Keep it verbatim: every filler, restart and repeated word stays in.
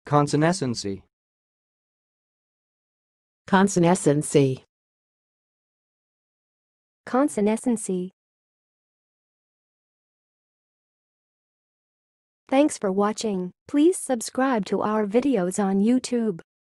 consenescency, consenescency, consenescency. Thanks for watching. Please subscribe to our videos on YouTube.